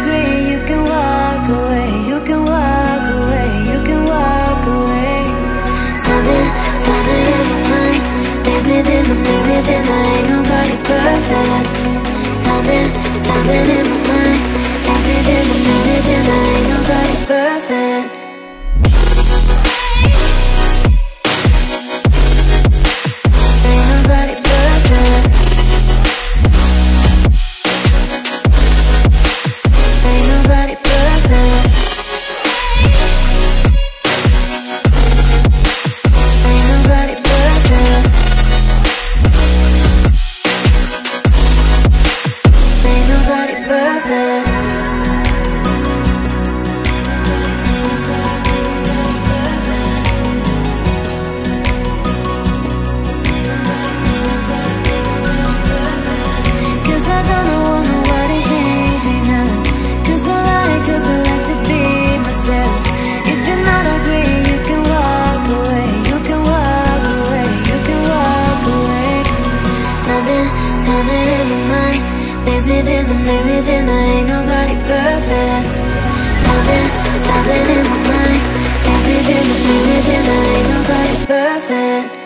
agree, you can walk away. You can walk away, you can walk away. Something in my mind makes me think that ain't nobody perfect. Something in my mind makes me think that ain't nobody perfect. Ain't nobody perfect. Ain't nobody perfect. Ain't nobody perfect. Ain't nobody perfect. Cause I don't want nobody change me now. Cause I like to be myself. If you're not agree, you can walk away. You can walk away, you can walk away. Something in my mind makes me think that ain't nobody perfect. Something in my mind makes me think that ain't nobody perfect.